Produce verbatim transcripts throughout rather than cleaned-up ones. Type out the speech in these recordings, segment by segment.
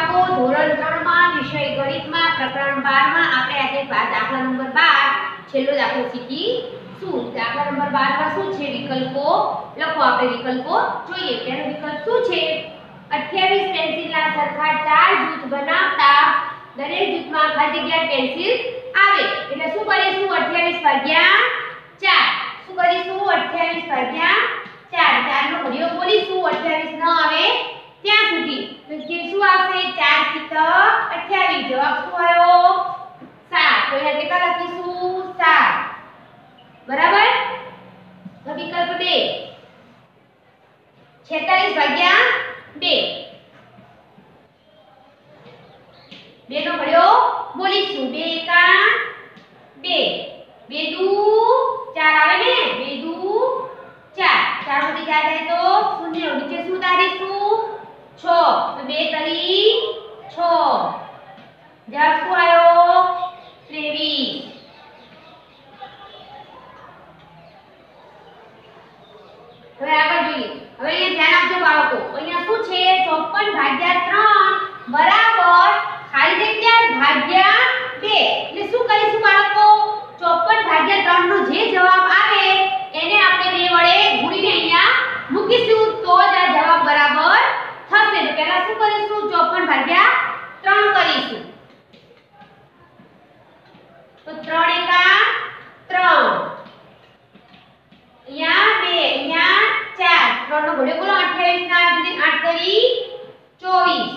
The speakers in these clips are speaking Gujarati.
બાળકો ધોરણ ત્રણ માં વિષય ગણિતમાં પ્રકરણ બાર માં આપણે આજે દાખલા નંબર બાર છેલ્લો દાખલો શીખીશું। દાખલા નંબર બાર માં શું છે વિકલ્પો લખો। આપણે વિકલ્પો જોઈએ। પહેલો વિકલ્પ શું છે? અઠ્યાવીસ પેન્સિલના સરખા ચાર જૂથ બનાવતા દરેક જૂથમાં ખાલી જગ્યા પેન્સિલ આવે એટલે શું કરીશું? અઠ્યાવીસ ભાગ્યા ચાર। શું કરીશું? અઠ્યાવીસ ભાગ્યા ચાર। ચાર નો ઘડિયો બોલીશું અઠ્યાવીસ ન આવે ત્યાં સુધી તો કે શું આવશે? ચાર સિત્તેર અઠ્યાવીસ। જવાબ શું આવ્યો? સાત। તો અહીંયા કેટલા લખીશું? સાત। બરાબર। તો વિકલ્પ બે છેતાલીસ ભાગ્યા બે। બે નો ઘડિયો બોલીશું બે એકા બે। બે દુ ચાર આવે ને? બે દુ ચાર। ચાર માંથી ચાર જાય તો શૂન્ય। નીચે શું ઉતારીશું? છ। તો બે તરી છ। જવાબ શું આવ્યો? ત્રેવીસ। હવે આગળ જોઈએ। હવે અહીંયા ધ્યાન આપજો બાળકો। અહીંયા શું છે? ચોપન ભાગ્યા ત્રણ બરાબર ખાલી જગ્યા ભાગ્યા બે। એટલે શું કરીશું બાળકો? ચોપન ભાગ્યા ત્રણ નો જે જવાબ આવે એને આપણે બે વડે ગુણીને અહીંયા મૂકીશું તો જ આ જવાબ બરાબર થશે। તો પહેલા શું કરીશું? ચોપન ભાગ્યા ત્રણ કરીશું। તો ત્રણ એકા ત્રણ। અહીંયા બે અહીંયા ચાર। ત્રણ નો ઘડિયો બોલો અઠ્યાવીસ ના એટલે આઠ તરી ચોવીસ।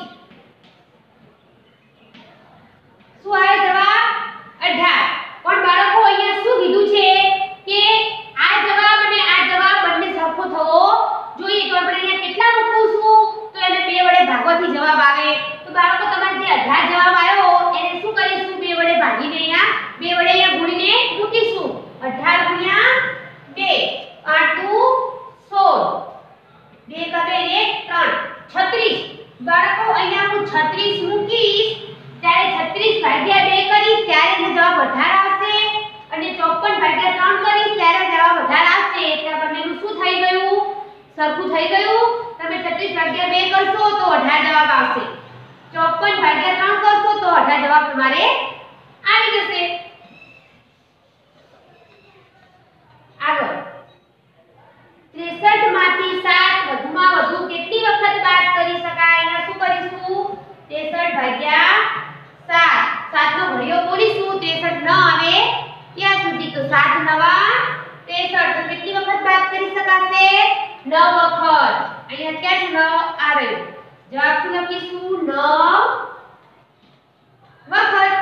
શું આવે જવાબ? અઢાર। પણ બાળકો અહીંયા શું કીધું છે કે આ જવાબ અને આ જવાબ બંને સરખો થવો જોઈએ। તો આપણે અહીંયા કેટલા મૂકીશું? તો એને બે વડે ભાગવાથી જવાબ આવે। તો બાળકો તમારે જે અઢાર જવાબ આવ્યો એને શું કરીશું? બે વડે ભાગીને અહીંયા બે વડે અહીંયા ગુણીને મૂકીશું। અઢાર ગુણ્યા બે આઠ દુ સોળ। બે કા બે એક ત્રણ છત્રીસ। બાળકો અહીંયા હું છત્રીસ મૂકીશ ત્યારે છત્રીસ ભાગ્યા બે કરીશ ત્યારે એનો જવાબ અઢાર આવશે અને ચોપન ભાગ્યા ત્રણ કરીશ ત્યારે જવાબ અઢાર આવશે। એટલે બંનેનું શું થઈ ગયું? સરખું થઈ ગયું। તમે છત્રીસ ભાગ્યા બે કરશો તો અઢાર જવાબ આવશે। ચોપન ભાગ્યા ત્રણ કરશો તો અઢાર જવાબ તમારે આવી જશે। આગળ ત્રેસઠ માંથી સાત વધુમાં વધુ કેટલી વખત બાદ કરી શકાય? એના શું કરીશું? ત્રેસઠ ભાગ્યા સાત। સાત નો ઘડિયો બોલીશું ત્રેસઠ ન આવે ત્યાં સુધી। તો સાત નવા ત્રેસઠ। તો કેટલી વખત બાદ કરી શકાશે? નવ વખત। અહીંયા ક્યાં છે? નવ આ રહ્યું। જવાબ શું લખીશું? નવ વખત।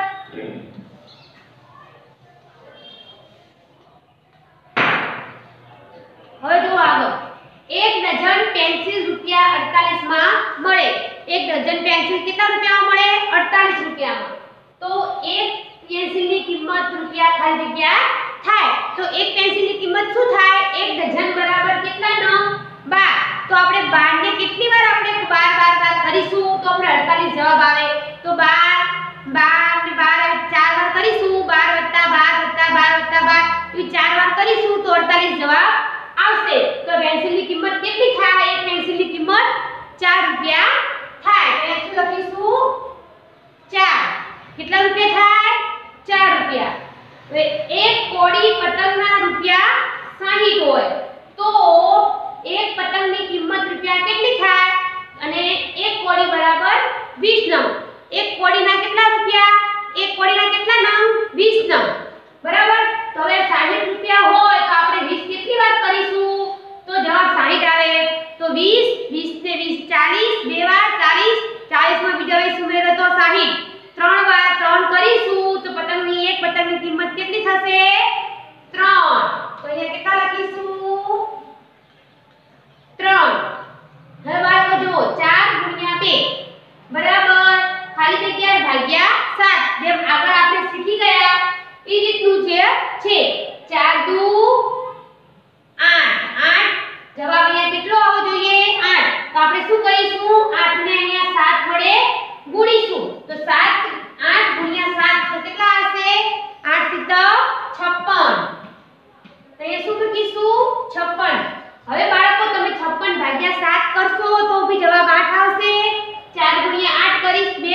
હવે જો આગળ એક ડઝન પેન્સિલ રૂપિયા અડતાલીસ માં મળે। એક ડઝન પેન્સિલ કેટલા રૂપિયામાં મળે? અડતાલીસ રૂપિયામાં। તો એક પેન્સિલની કિંમત રૂપિયા ખાલી જગ્યા થાય તો એક પેન્સિલની કિંમત શું થાય? એક ડઝન બરાબર કેટલા નંગ? બાર। તો આપણે બાર ને કેટલી વાર આપણે બાર બાર બાર કરીશું તો આપણે અડતાલીસ જવાબ આવે। તો બાર બાર ને બાર ચાર વાર કરીશું। બાર વત્તા બાર વત્તા બાર વત્તા બાર એ ચાર વાર કરીશું તો અડતાલીસ જવાબ આવશે। તો પેન્સિલની કિંમત કેટલી થાય? એક પેન્સિલની કિંમત ચાર રૂપિયા થાય। તો શું લખીશું? ચાર। કેટલા રૂપિયા થાય? ચાર રૂપિયા। હવે એક કોડી પતંગના રૂપિયા સાહીઠ હોય તો એક પતંગની કિંમત રૂપિયા કેટલી થાય? અને એક કોડી બરાબર વીસ નંગ। એક કોડીના કેટલા રૂપિયા? એક કોડીના કેટલા નંગ? વીસ નંગ। બરાબર। તો હવે સાહીઠ રૂપિયા હોય તો આપણે વીસ કેટલી વાર કરીશું તો જવાબ સાહીઠ આવે। તો વીસ વીસ ને વીસ ચાલીસ। બે વાર ચાલીસ। ચાલીસ માં બીજા વીસ ઉમેરો તો સાહીઠ। ત્રણ વાર ત્રણ કરીશું તો પતંગની એક પતંગની કિંમત કેટલી થશે? ત્રણ। તો અહીંયા કેટલા લખીશું? ત્રણ। હવે બાળકો જો ચાર ગુણ્યા બે બરાબર ખાલી જગ્યા ભાગ્યા સાત। જેમ આગળ આપણે શીખી ગયા એ રીતનું જે છે। ચાર દુ આઠ। આઠ જવાબ અહીંયા કેટલો આવવો જોઈએ? આઠ। તો આપણે શું કરીશું? આઠ ને અહીંયા સાત વડે ગુણીશું। તો સાત આઠ ગુણ્યા સાત તો કેટલા આવશે? આઠ સિત્તેર છપ્પન। તો અહીંયા શું લખીશું? છપ્પન। હવે બાળકો તમે છપ્પન ભાગ્યા સાત કરશો તો ભી જવાબ આઠ આવશે। ચાર ગુણ્યા આઠ કરીશ બે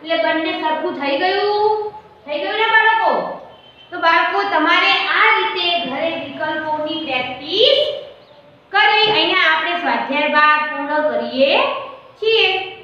એટલે બંને સરખું થઈ ગયું થઈ ગયું ને બાળકો? તો બાળકો તમારે આ રીતે ઘરે વિકલ્પોની પ્રેક્ટિસ કરવી. અહીંયા આપણે સ્વાધ્યાય બાર પૂર્ણ કરીએ છીએ.